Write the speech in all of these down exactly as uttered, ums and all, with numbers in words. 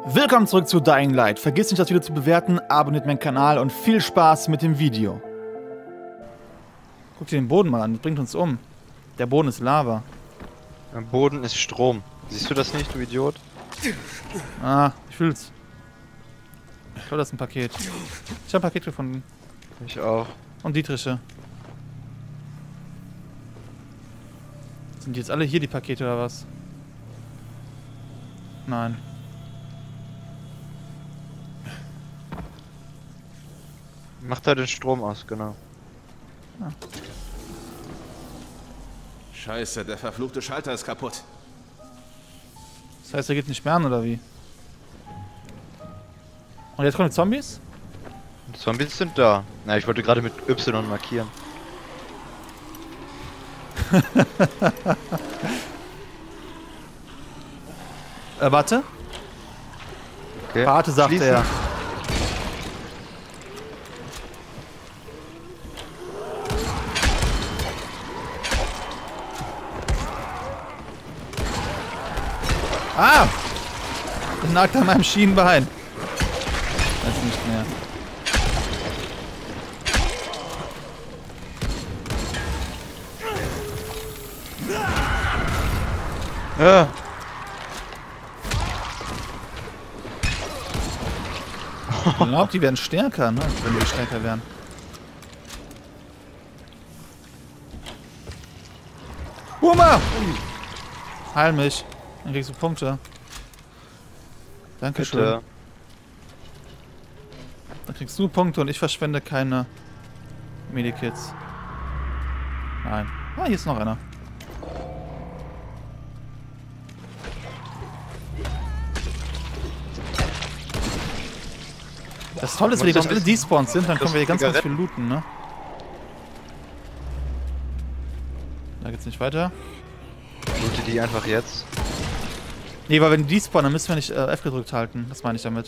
Willkommen zurück zu Dying Light. Vergiss nicht, das Video zu bewerten, abonniert meinen Kanal und viel Spaß mit dem Video. Guck dir den Boden mal an, das bringt uns um. Der Boden ist Lava. Der Boden ist Strom. Siehst du das nicht, du Idiot? Ah, ich fühl's. Ich glaube, das ist ein Paket. Ich habe ein Paket gefunden. Ich auch. Und Dietriche. Sind die jetzt alle hier, die Pakete, oder was? Nein. Macht da den Strom aus, genau. Ah. Scheiße, der verfluchte Schalter ist kaputt. Das heißt, er geht nicht mehr an, oder wie? Und jetzt kommen die Zombies? Die Zombies sind da. Na, ich wollte gerade mit Y markieren. äh, warte. Okay. Warte, sagt Schließen. er. Ah! Ich nagt an meinem Schienenbein. Weiß nicht mehr. Ja. Ich glaube, die werden stärker, ne? Wenn die stärker werden. Huma! Heil mich. Dann kriegst du Punkte. Dankeschön. Bitte. Dann kriegst du Punkte und ich verschwende keine Medikits. Nein. Ah, hier ist noch einer. Das Tolle ist, wenn die gleich alle despawned sind, dann können wir hier ganz, ganz viel looten, ne? Da geht's nicht weiter. Loote die einfach jetzt. Nee, weil wenn die despawnen, dann müssen wir nicht äh, F gedrückt halten. Das meine ich damit.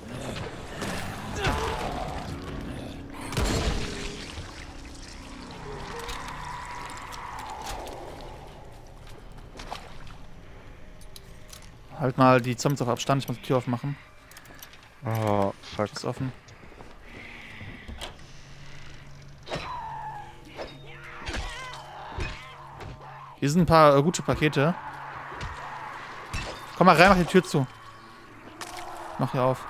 Halt mal die Zombies auf Abstand, ich muss die Tür aufmachen. Oh, fuck. Ist offen. Hier sind ein paar äh, gute Pakete. Komm mal rein, mach die Tür zu. Mach hier auf.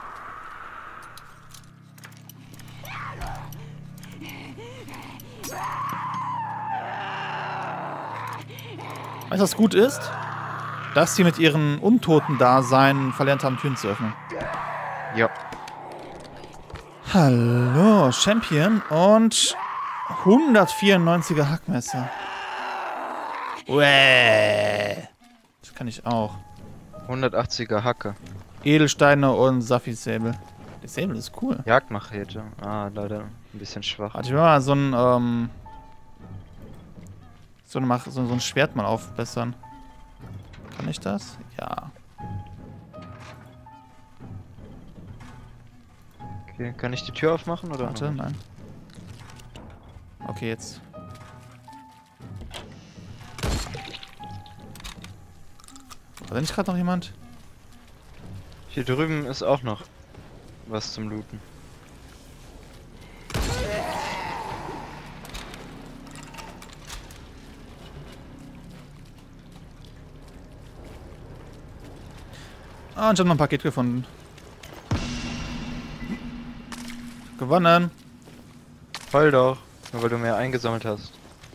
Weißt du, was gut ist? Dass sie mit ihren Untoten-Dasein verlernt haben, Türen zu öffnen. Ja. Hallo, Champion und hundertvierundneunziger Hackmesser. Uäh. Das kann ich auch. hundertachtziger Hacke. Edelsteine und Safi-Säbel. Der Säbel ist cool. Jagdmachete. Ah, leider ein bisschen schwach. Warte, ich will mal so ein, ähm... So, eine, so, so ein Schwert mal aufbessern. Kann ich das? Ja. Okay, kann ich die Tür aufmachen oder? Warte, nein. Okay, jetzt. War da nicht gerade noch jemand? Hier drüben ist auch noch was zum Looten. Ah, und ich habe noch ein Paket gefunden. Gewonnen. Voll doch, nur weil du mehr eingesammelt hast.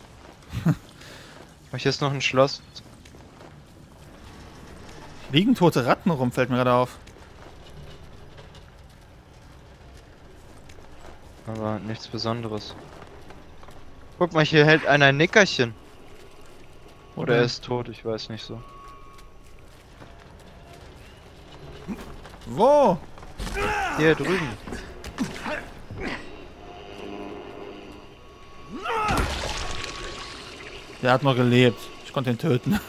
Hier ist noch ein Schloss. Liegen tote Ratten rum, fällt mir gerade auf. Aber nichts Besonderes. Guck mal, hier hält einer ein Nickerchen. Oder er ist tot, ich weiß nicht so. Wo? Hier drüben. Der hat noch gelebt. Ich konnte ihn töten.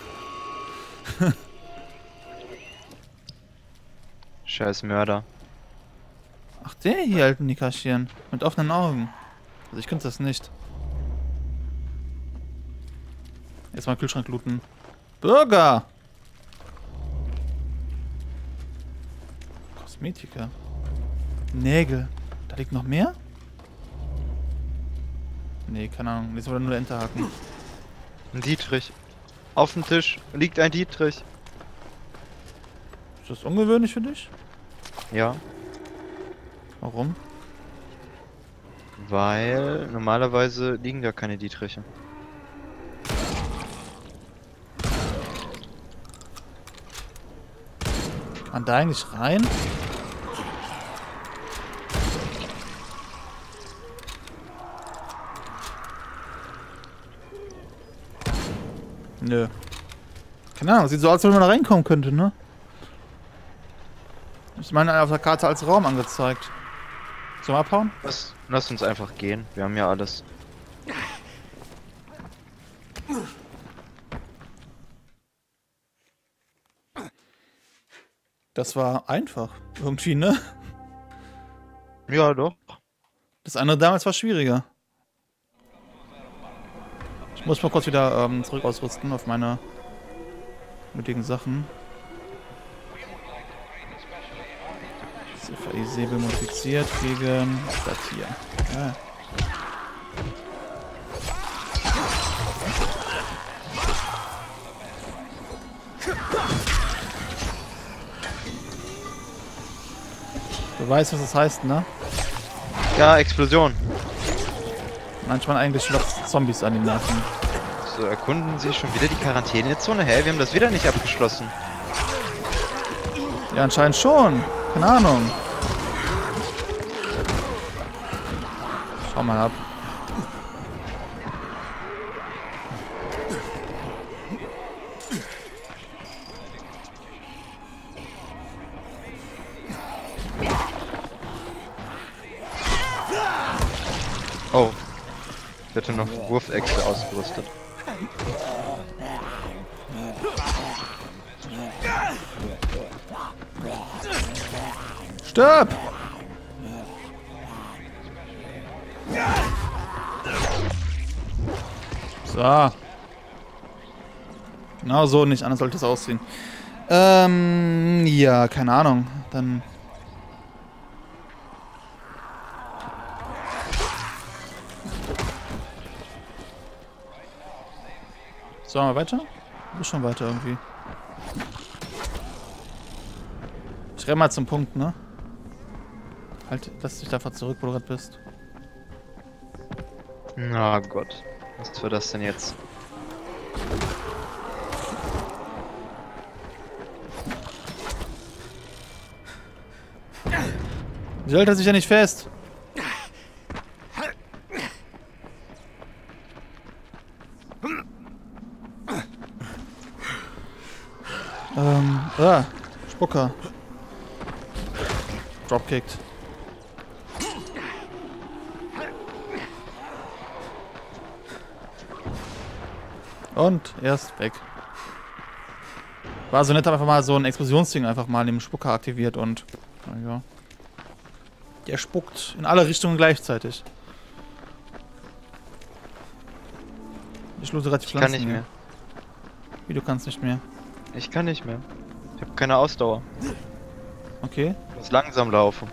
Scheiß Mörder. Ach, der hier hält ein Nickerchen. Mit offenen Augen. Also ich könnte das nicht. Jetzt mal Kühlschrank looten. Burger! Kosmetika. Nägel. Da liegt noch mehr? Nee, keine Ahnung. Das ist nur der Enterhaken. Ein Dietrich. Auf dem Tisch liegt ein Dietrich. Ist das ungewöhnlich für dich? Ja, Warum? weil normalerweise liegen da keine Dietriche. Kann man da eigentlich rein? Nö. Keine Ahnung, sieht so aus, als wenn man da reinkommen könnte, ne? Ich meine, auf der Karte als Raum angezeigt. Zum Abhauen? Lass, lass uns einfach gehen. Wir haben ja alles. Das war einfach. Irgendwie, ne? Ja, doch. Das andere damals war schwieriger. Ich muss mal kurz wieder ähm, zurück ausrüsten auf meine nötigen Sachen. C V I-Säbel modifiziert gegen das hier. Ja. Du weißt, was das heißt, ne? Ja, Explosion. Manchmal eigentlich noch Zombies an den Nerven. So, erkunden Sie schon wieder die Quarantänezone? Hä, wir haben das wieder nicht abgeschlossen. Ja, anscheinend schon. Keine Ahnung. Schau mal ab. Oh. Ich hätte noch Wurfechse ausgerüstet. Stirb! So. Genau so, nicht anders sollte es aussehen. Ähm, ja, keine Ahnung. Dann... Sollen wir weiter? Du bist schon weiter irgendwie. Ich renn mal zum Punkt, ne? Halt, lass dich einfach zurück, wo du gerade bist. Na Gott. Was war das denn jetzt? Sie hält er sich ja nicht fest. Ähm, ah, Spucker. Dropkickt. Und er ist weg. War so nett, einfach mal so ein Explosionsding einfach mal im Spucker aktiviert und ja. Der spuckt in alle Richtungen gleichzeitig. Ich lose gerade die Ich kann Pflanzen nicht hier. mehr. Wie, du kannst nicht mehr? Ich kann nicht mehr. Ich habe keine Ausdauer. Okay. Ich muss langsam laufen.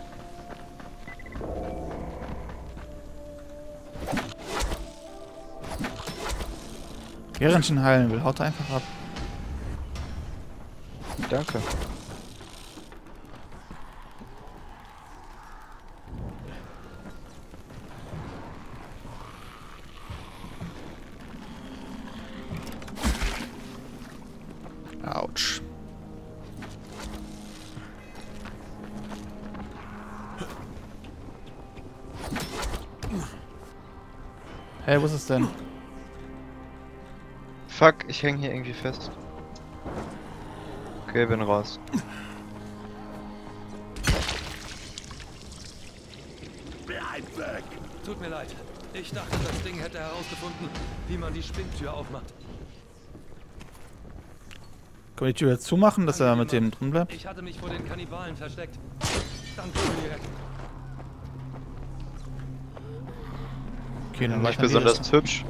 Während ich ihn heilen will, haut er einfach ab. Danke. Autsch. Hey, wo ist es denn? Fuck, ich hänge hier irgendwie fest. Okay, bin raus. Bleib weg! Tut mir leid. Ich dachte, das Ding hätte herausgefunden, wie man die Spinntür aufmacht. Können wir die Tür jetzt zumachen, dass er mit dem drin bleibt? Ich hatte mich vor den Kannibalen versteckt. Danke für die Rettung. Okay, dann Nicht weiter in die besonders Richtung. hübsch.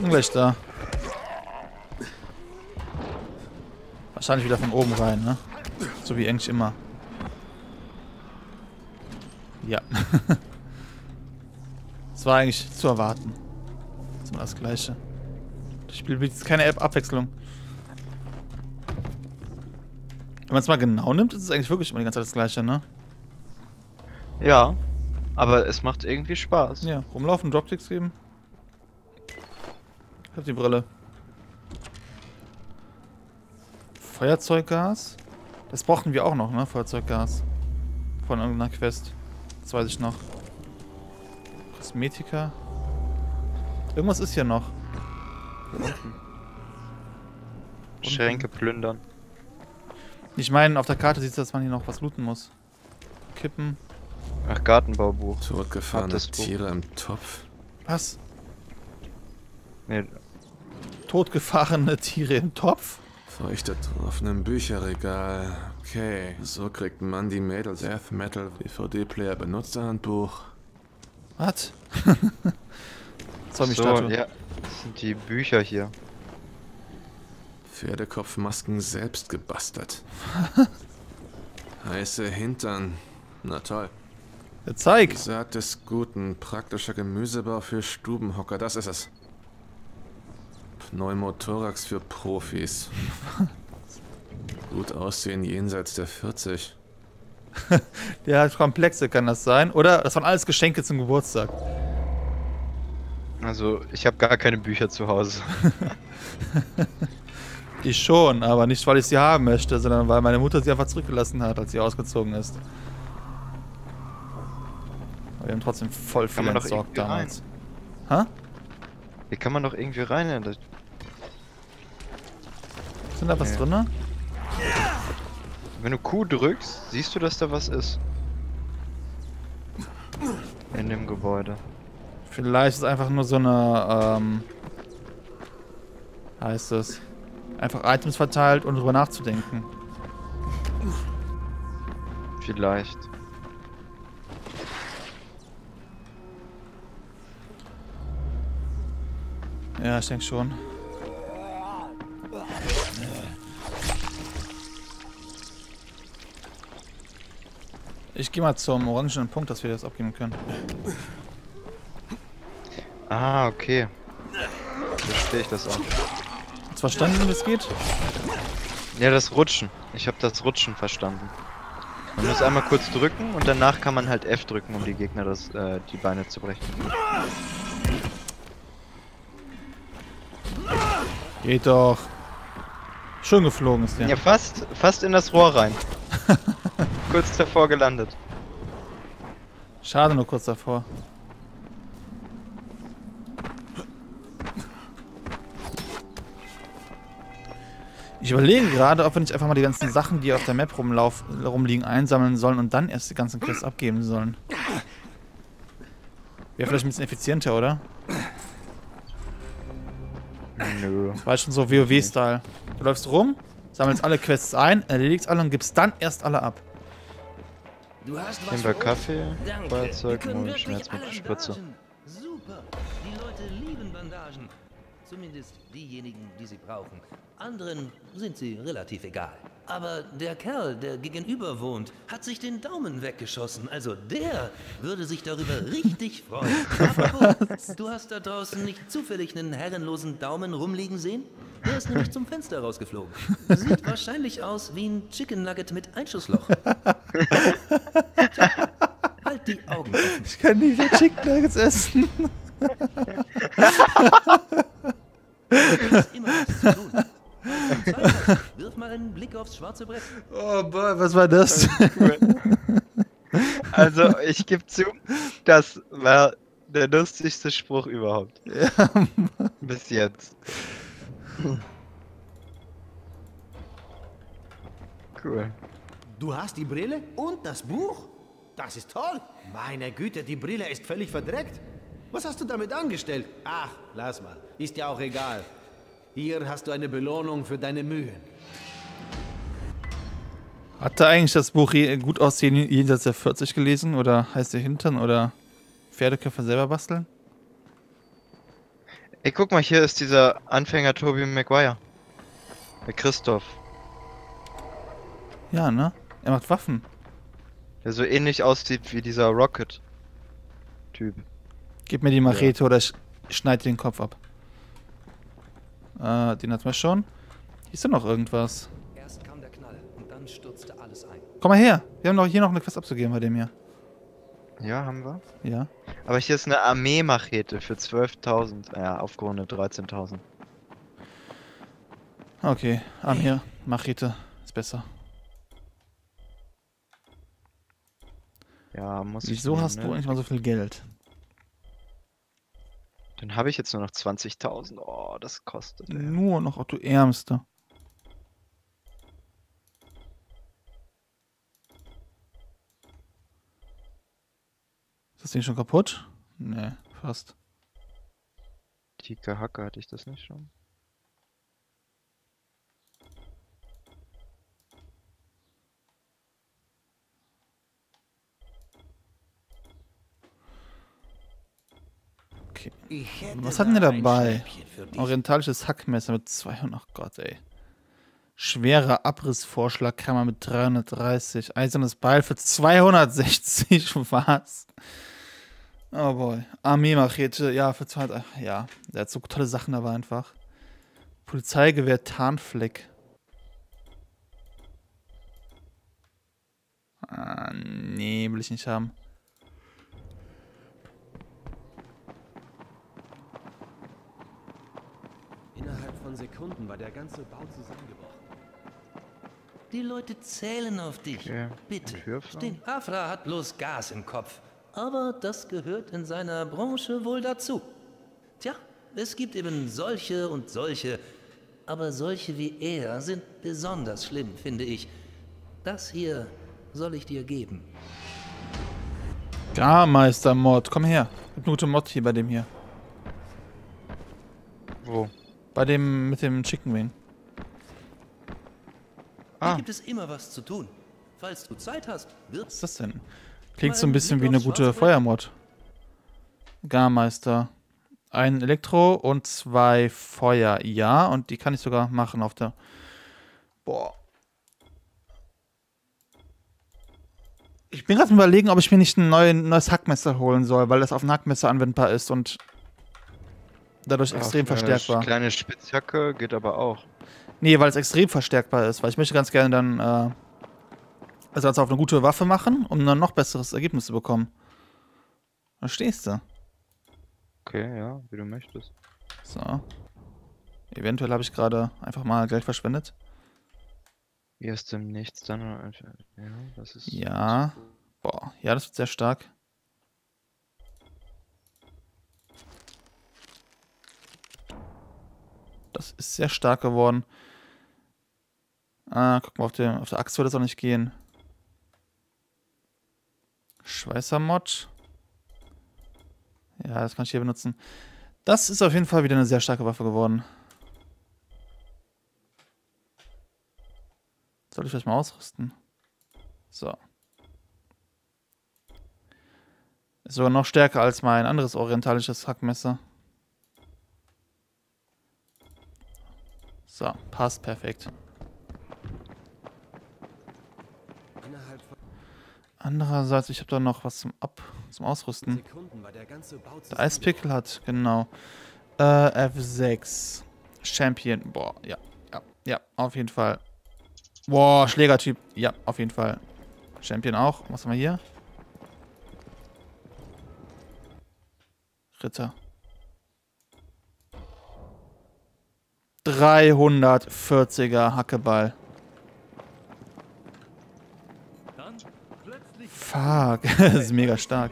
Bin gleich da. Wahrscheinlich wieder von oben rein, ne? So wie eigentlich immer. Ja. Das war eigentlich zu erwarten. Das ist immer das Gleiche. Das Spiel bietet keine App Abwechslung. Wenn man es mal genau nimmt, ist es eigentlich wirklich immer die ganze Zeit das Gleiche, ne? Ja, aber es macht irgendwie Spaß. Ja, rumlaufen, Dropkicks geben. Ich hab die Brille. Feuerzeuggas. Das brauchten wir auch noch, ne? Feuerzeuggas. Von irgendeiner Quest. Das weiß ich noch. Kosmetika. Irgendwas ist hier noch. Schränke plündern. Ich meine, auf der Karte sieht es, dass man hier noch was looten muss. Kippen. Ach, Gartenbaubuch. Totgefahrene Hattest du? Tiere im Topf. Was? Nee, Totgefahrene Tiere im Topf? Feuchtet auf einem Bücherregal. Okay, so kriegt man die Mädels Death Metal D V D-Player Benutzerhandbuch. Was? so, Zombie-Statue. ja, das sind die Bücher hier. Pferdekopfmasken selbst gebastelt. Heiße Hintern. Na toll. Ja, zeig! Saat des Guten. Praktischer Gemüsebau für Stubenhocker. Das ist es. Pneumothorax für Profis. Gut aussehen jenseits der vierzig. Der hat Komplexe, kann das sein? Oder das waren alles Geschenke zum Geburtstag. Also, ich habe gar keine Bücher zu Hause. Ich schon, aber nicht, weil ich sie haben möchte, sondern weil meine Mutter sie einfach zurückgelassen hat, als sie ausgezogen ist. Aber wir haben trotzdem voll viel Kann man doch entsorgt irgendwie damals. Hä? Hier kann man doch irgendwie rein. In das Sind da was Ja. drin? Wenn du Q drückst, siehst du, dass da was ist. In dem Gebäude. Vielleicht ist es einfach nur so eine, ähm... heißt es... einfach Items verteilt und drüber nachzudenken. Vielleicht. Ja, ich denke schon. Ich gehe mal zum orangenen Punkt, dass wir das abgeben können. Ah, okay. Verstehe ich das auch. Hast du verstanden, wie es geht? Ja, das Rutschen. Ich habe das Rutschen verstanden. Man muss einmal kurz drücken und danach kann man halt F drücken, um die Gegner das, äh, die Beine zu brechen. Geht doch. Schön geflogen ist der. Ja, fast, fast in das Rohr rein. Kurz davor gelandet. Schade, nur kurz davor. Ich überlege gerade, ob wir nicht einfach mal die ganzen Sachen, die auf der Map rumlauf rumliegen, einsammeln sollen und dann erst die ganzen Quests abgeben sollen. Wäre vielleicht ein bisschen effizienter, oder? Nö. Das war schon so WoW-Style. Du läufst rum, sammelst alle Quests ein, erledigst alle und gibst dann erst alle ab. Du hast was Nehmen wir für uns? Kaffee, Danke. Feuerzeug, Wir können und wirklich Schmerzmittelspritze. alles behandeln. Super. Die Leute lieben Bandagen. Zumindest diejenigen, die sie brauchen. Anderen sind sie relativ egal. Aber der Kerl, der gegenüber wohnt, hat sich den Daumen weggeschossen. Also der würde sich darüber richtig freuen. Apropos, du hast da draußen nicht zufällig einen herrenlosen Daumen rumliegen sehen? Der ist nämlich zum Fenster rausgeflogen. Sieht wahrscheinlich aus wie ein Chicken Nugget mit Einschussloch. Tja, halt die Augen offen. Ich kann nicht mehr Chicken Nuggets essen. Immer was zu tun. Falls du Zeit hast, wirf mal einen Blick aufs schwarze Brett. Oh boy, was war das? Also, ich gebe zu, das war der lustigste Spruch überhaupt. Ja, Bis jetzt. Cool. Du hast die Brille und das Buch? Das ist toll. Meine Güte, die Brille ist völlig verdreckt. Was hast du damit angestellt? Ach, lass mal. Ist ja auch egal. Hier hast du eine Belohnung für deine Mühen. Hat er eigentlich das Buch je- gut aussehen jenseits der vierzig gelesen? Oder heißt der Hintern? Oder Pferdeköpfe selber basteln? Ey, guck mal, hier ist dieser Anfänger Tobey Maguire. Der Christoph. Ja, ne? Er macht Waffen. Der so ähnlich aussieht wie dieser Rocket-Typ. Gib mir die Machete oder ich schneide dir den Kopf ab. Äh, den hatten wir schon. Hier ist doch noch irgendwas. Erst kam der Knall und dann stürzte alles ein. Komm mal her. Wir haben doch hier noch eine Quest abzugeben bei dem hier. Ja, haben wir. Ja. Aber hier ist eine Armee-Machete für zwölftausend. Ja, aufgerundet dreizehntausend. Okay, Arm hier. Machete. Ist besser. Ja, muss ich Wieso nehmen, hast ne? du eigentlich mal so viel Geld? Dann habe ich jetzt nur noch zwanzigtausend. Oh, das kostet. Ey. Nur noch, auch du Ärmste. Ist das Ding schon kaputt? Nee, fast. Tika Hacke hatte ich das nicht schon? Okay. Ich hätte Was hatten wir da ein dabei? Schnäppchen für dich. Orientalisches Hackmesser mit zweihundert. Ach Gott, ey. Schwerer Abrissvorschlagkammer mit dreihundertdreißig. Eisernes Beil für zweihundertsechzig. Was? Oh boy. Armee-Machete, ja, für zweihundert. Ja, der hat so tolle Sachen dabei einfach. Polizeigewehr Tarnfleck. Ah, nee, will ich nicht haben. Innerhalb von Sekunden war der ganze Bau zusammengebrochen. Die Leute zählen auf dich. Okay. Bitte. Entwürfe. Stehen. Afra hat bloß Gas im Kopf. Aber das gehört in seiner Branche wohl dazu. Tja, es gibt eben solche und solche. Aber solche wie er sind besonders schlimm, finde ich. Das hier soll ich dir geben. Garmeister-Mod, komm her. Gibt eine gute Mod hier bei dem hier. Wo? Bei dem mit dem Chicken Wing. Hier Ah. gibt es immer was zu tun. Falls du Zeit hast, Was wird's. ist das denn? Klingt Mal so ein einen bisschen Blick wie eine aufs gute Schwarzbrett. Feuermod. Garmeister. Ein Elektro und zwei Feuer. Ja, und die kann ich sogar machen auf der... Boah. Ich bin gerade am Überlegen, ob ich mir nicht ein neuen, neues Hackmesser holen soll, weil das auf ein Hackmesser anwendbar ist und dadurch extrem Auf eine verstärkbar. Kleine Spitzhacke geht aber auch. Nee, weil es extrem verstärkbar ist, weil ich möchte ganz gerne dann äh, also auf eine gute Waffe machen, um dann noch besseres Ergebnis zu bekommen. Verstehst du? Okay, ja, wie du möchtest. So. Eventuell habe ich gerade einfach mal Geld verschwendet. Erst im Nichts, dann... Ja, das ist... Ja. Boah, ja, das wird sehr stark. Das ist sehr stark geworden. Ah, guck mal, auf der, auf der Axt wird das auch nicht gehen. Schweißermod. Ja, das kann ich hier benutzen. Das ist auf jeden Fall wieder eine sehr starke Waffe geworden. Soll ich vielleicht mal ausrüsten? So. Ist sogar noch stärker als mein anderes orientalisches Hackmesser. So, passt perfekt. Innerhalb von Andererseits, ich habe da noch was zum Ab zum Ausrüsten. Sekunden war der ganze Bau Der Eispickel hat, genau. Äh, F sechs. Champion. Boah, ja. Ja, ja, auf jeden Fall. Boah, Schlägertyp. Ja, auf jeden Fall. Champion auch. Was haben wir hier? Ritter. dreihundertvierziger Hackeball. Fuck, das ist mega stark.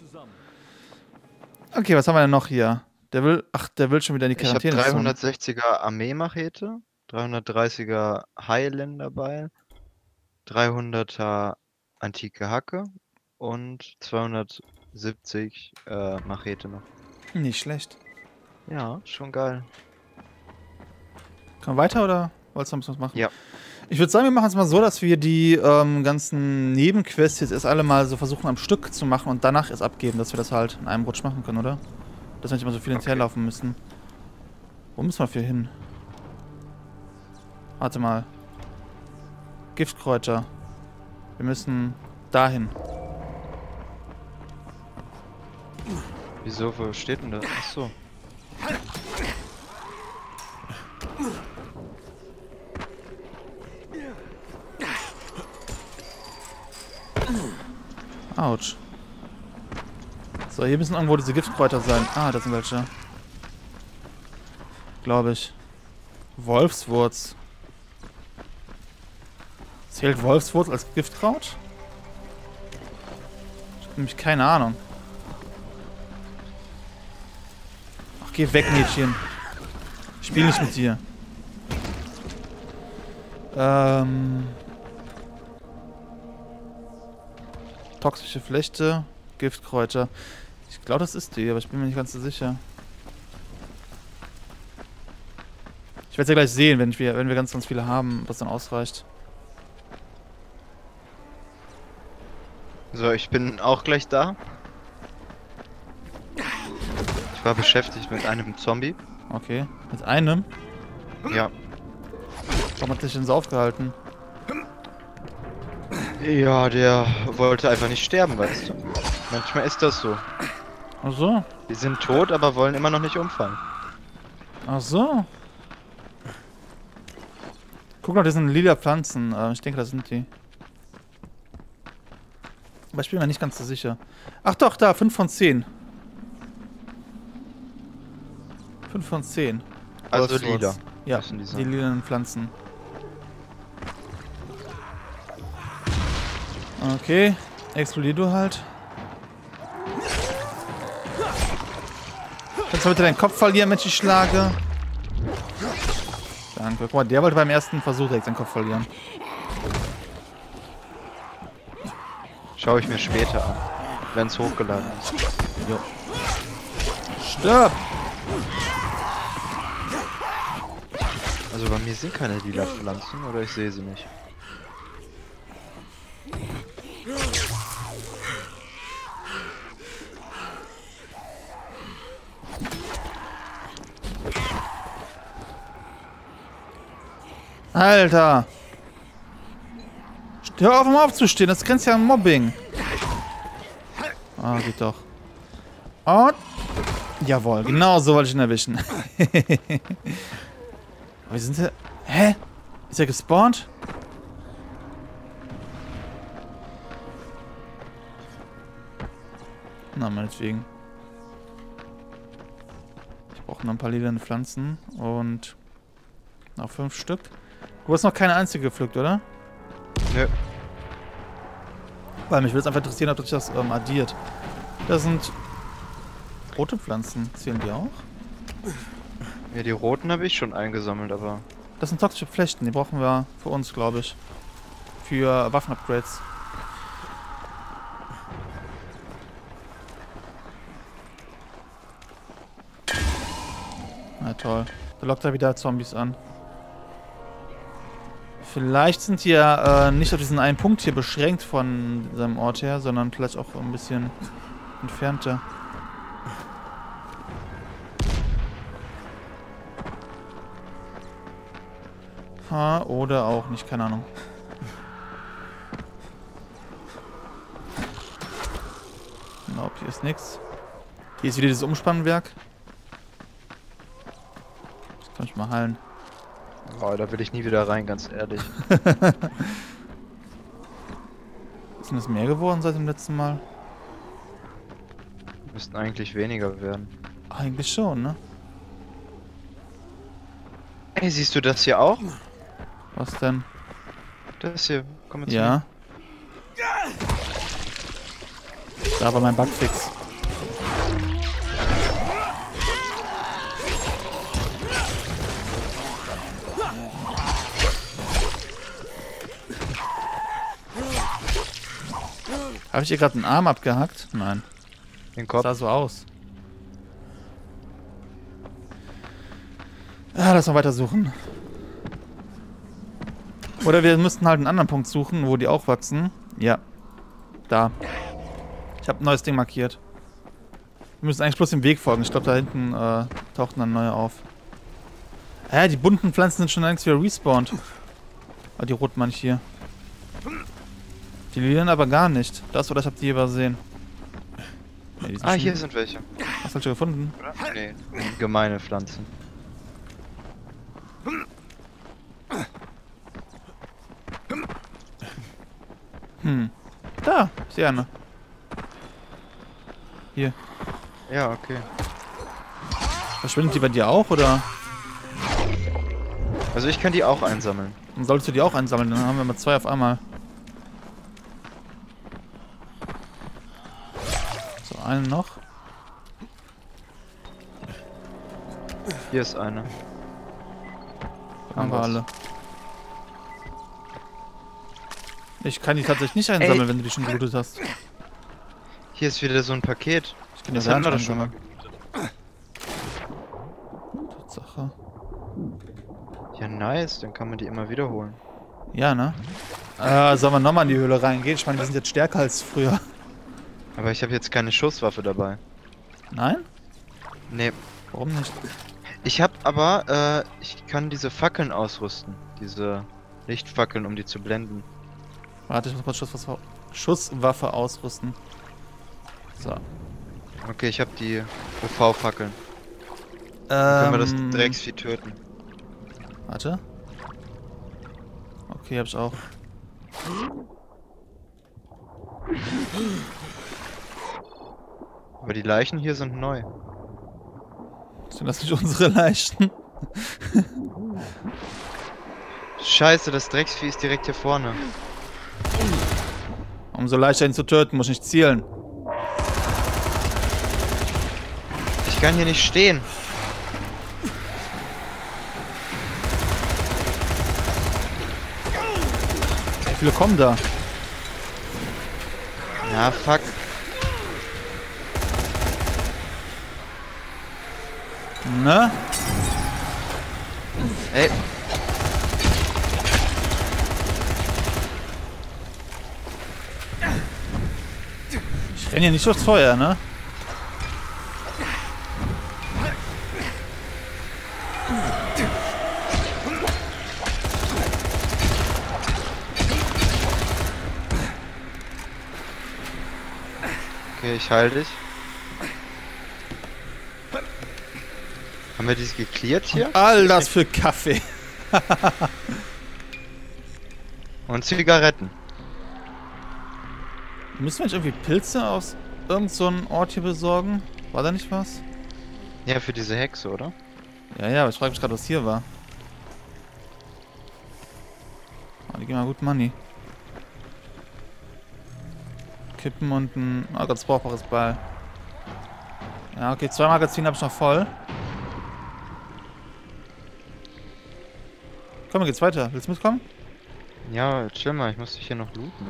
Okay, was haben wir denn noch hier? Der will, ach, der will schon wieder in die Ich habe Quarantäne. dreihundertsechziger Armee-Machete, dreihundertdreißiger Highlander-Beil, dreihunderter antike Hacke und zweihundertsiebzig äh, Machete noch. Nicht schlecht. Ja, schon geil. Kann man weiter oder wolltest du noch was machen? Ja. Ich würde sagen, wir machen es mal so, dass wir die ähm, ganzen Nebenquests jetzt erst alle mal so versuchen am Stück zu machen und danach erst abgeben, dass wir das halt in einem Rutsch machen können, oder? Dass wir nicht immer so viel hinterherlaufen müssen. Wo müssen wir für hin? Warte mal. Giftkräuter. Wir müssen dahin. Wieso? Wo steht denn das? Achso. Autsch. So, hier müssen irgendwo diese Giftkräuter sein. Ah, das sind welche. Glaube ich. Wolfswurz. Zählt Wolfswurz als Giftkraut? Ich habe nämlich keine Ahnung. Ach, geh weg, Mädchen. Ich spiele nicht mit dir. Ähm... Toxische Flechte, Giftkräuter. Ich glaube, das ist die, aber ich bin mir nicht ganz so sicher. Ich werde es ja gleich sehen, wenn wir, wenn wir ganz, ganz viele haben, was dann ausreicht. So, ich bin auch gleich da. Ich war beschäftigt mit einem Zombie. Okay, mit einem? Ja. Warum hat sich denn so aufgehalten? Ja, der wollte einfach nicht sterben, weißt du. Manchmal ist das so. Ach so. Die sind tot, aber wollen immer noch nicht umfallen. Ach so. Guck mal, das sind lila Pflanzen. Äh, ich denke, das sind die. Aber ich bin mir nicht ganz so sicher. Ach doch, da, fünf von zehn. fünf von zehn. Also Wolfswurz. lila. Ja, müssen die die sein. lilanen Pflanzen. Okay, explodier du halt. Kannst du bitte deinen Kopf verlieren, wenn ich dich schlage? Danke. Guck mal, der wollte beim ersten Versuch direkt seinen Kopf verlieren. Schaue ich mir später an, wenn es hochgeladen ist. Jo. Stirb! Also bei mir sind keine lila Pflanzen oder ich sehe sie nicht. Alter! Hör auf, um aufzustehen, das grenzt ja an Mobbing. Ah, geht doch. Und... Jawohl, genau so wollte ich ihn erwischen. Aber wir sind ja... Hä? Ist er gespawnt? Na, meinetwegen. Ich brauche noch ein paar lilane Pflanzen und... noch fünf Stück. Du hast noch keine einzige gepflückt, oder? Nö. Weil mich würde es einfach interessieren, ob sich das ähm, addiert. Das sind rote Pflanzen. Zählen die auch? Ja, die roten habe ich schon eingesammelt, aber... Das sind toxische Flechten. Die brauchen wir für uns, glaube ich. Für Waffenupgrades. Na toll. Da lockt er wieder Zombies an. Vielleicht sind die ja äh, nicht auf diesen einen Punkt hier beschränkt von seinem Ort her, sondern vielleicht auch ein bisschen entfernter. Ha, oder auch nicht, keine Ahnung. Genau, hier ist nichts. Hier ist wieder dieses Umspannwerk. Das kann ich mal heilen. Oh, da will ich nie wieder rein, ganz ehrlich. Ist denn das mehr geworden seit dem letzten Mal? Müssten eigentlich weniger werden. Eigentlich schon, ne? Ey, siehst du das hier auch? Was denn? Das hier, komm jetzt Ja. Da war mein Bugfix. Habe ich ihr gerade einen Arm abgehackt? Nein. Den Kopf. Sah so aus. Ah, lass mal weiter suchen. Oder wir müssten halt einen anderen Punkt suchen, wo die auch wachsen. Ja. Da. Ich habe ein neues Ding markiert. Wir müssen eigentlich bloß dem Weg folgen. Ich glaube, da hinten äh, tauchten dann neue auf. Ja, die bunten Pflanzen sind schon längst wieder respawned. Aber die roten meine ich hier. Die lilanen aber gar nicht. Das oder ich hab die übersehen. Nee, die sind Ah, schon- hier sind welche. Hast du schon gefunden? Oder? Nee, gemeine Pflanzen. Hm. Da, ich sehe eine. Hier. Ja, okay. Verschwindet die bei dir auch, oder? Also ich kann die auch einsammeln. Dann solltest du die auch einsammeln, dann haben wir mal zwei auf einmal. So, einen noch. Hier ist eine. Haben wir was. alle. Ich kann die tatsächlich nicht einsammeln, Ey. wenn du die schon gelootet hast. Hier ist wieder so ein Paket. Ich kann Das ja hatten gar wir nicht doch schon mal. einsammeln. Tatsache. Ja, nice. Dann kann man die immer wiederholen. Ja, ne? Äh, sollen wir nochmal in die Höhle reingehen? Ich meine, wir sind jetzt stärker als früher. Aber ich habe jetzt keine Schusswaffe dabei. Nein? Nee. Warum nicht? Ich habe aber, äh, ich kann diese Fackeln ausrüsten. Diese Lichtfackeln, um die zu blenden. Warte, ich muss kurz Schusswaffe, Schusswaffe ausrüsten. So. Okay, ich habe die U V-Fackeln. Dann können wir Ähm, das Drecksvieh töten. Warte. Okay, hab ich auch. Aber die Leichen hier sind neu. Sind das nicht unsere Leichen? Scheiße, das Drecksvieh ist direkt hier vorne. Umso leichter ihn zu töten, muss ich nicht zielen. Ich kann hier nicht stehen. Wie viele kommen da? Ja, fuck. Ne? Ey. Ich renn hier nicht durchs Feuer, ne? Okay, ich heil dich. Haben wir dies geklärt hier? All das für Kaffee. Und Zigaretten. Müssen wir nicht irgendwie Pilze aus irgend so einem Ort hier besorgen? War da nicht was? Ja, für diese Hexe, oder? Ja, ja, aber ich frage mich gerade, was hier war. Oh, die geben mal gut Money. Kippen und ein oh, ganz brauchbares Ball. Ja, okay, zwei Magazine habe ich noch voll. Komm, geht's weiter. Willst du mitkommen? Ja, chill mal, ich muss dich hier noch looten.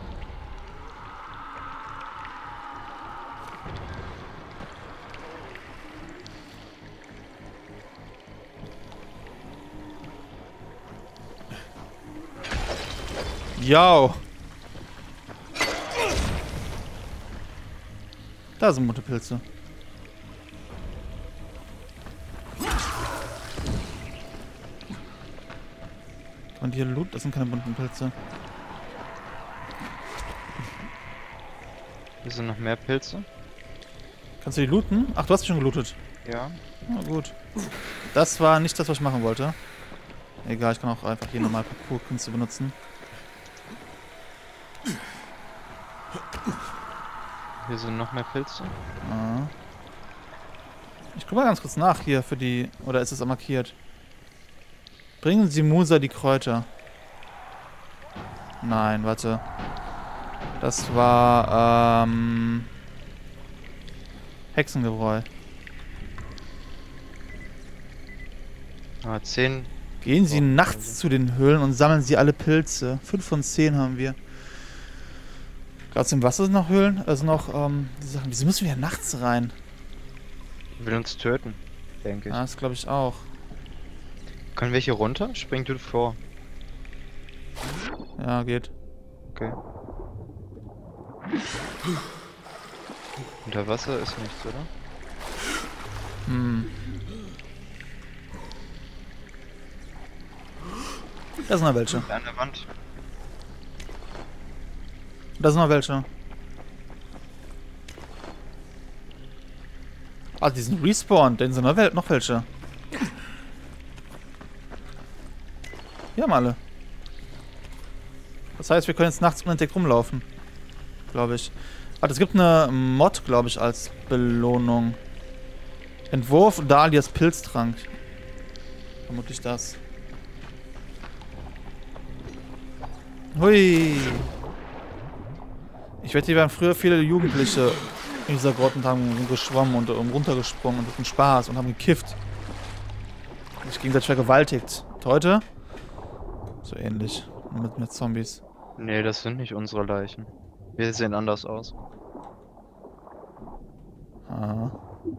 Yo! Da sind bunte Pilze. Und hier Loot, das sind keine bunten Pilze. Hier sind noch mehr Pilze. Kannst du die looten? Ach, du hast die schon gelootet. Ja. Na gut. Das war nicht das, was ich machen wollte. Egal, ich kann auch einfach hier normal Parkour-Künste benutzen. Hier sind noch mehr Pilze. Ah. Ich guck mal ganz kurz nach hier für die... Oder ist es markiert? Bringen Sie Musa die Kräuter. Nein, warte. Das war, ähm... Hexengebräu. Ah, zehn. Gehen Sie Oh, nachts also. zu den Höhlen und sammeln Sie alle Pilze. Fünf von zehn haben wir. Gerade im Wasser sind noch Höhlen. Also noch, ähm, die Sachen. Wieso müssen wir ja nachts rein? Will uns töten, denke ich. Ah, das glaube ich auch. Können wir hier runter? Spring du vor. Ja, geht. Okay. Unter Wasser ist nichts, oder? Hm. Da sind noch welche. An der Wand. Da sind noch welche. Ah, die sind respawned. Da sind noch, wel noch welche. Wir haben alle. Das heißt, wir können jetzt nachts unentdeckt rumlaufen. Glaube ich. Ah, es gibt eine Mod, glaube ich, als Belohnung. Entwurf Dalias Pilztrank. Vermutlich das. Hui. Ich wette, hier waren früher viele Jugendliche in dieser Grotte und haben geschwommen und runtergesprungen und hatten Spaß und haben gekifft. Sich gegenseitig vergewaltigt. Und heute? So ähnlich. Mit, mit Zombies. Nee, das sind nicht unsere Leichen. Wir sehen anders aus. Ah.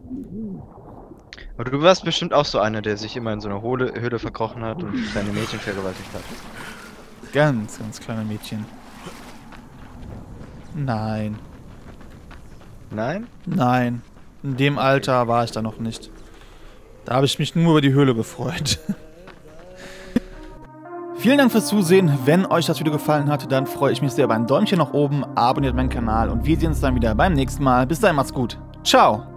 Aber du warst bestimmt auch so einer, der sich immer in so einer Höhle, Höhle verkrochen hat und kleine Mädchen vergewaltigt hat. Ganz, ganz kleine Mädchen. Nein. Nein? Nein. In dem Alter war ich da noch nicht. Da habe ich mich nur über die Höhle gefreut. Vielen Dank fürs Zusehen. Wenn euch das Video gefallen hat, dann freue ich mich sehr über ein Däumchen nach oben, abonniert meinen Kanal und wir sehen uns dann wieder beim nächsten Mal. Bis dahin, macht's gut. Ciao.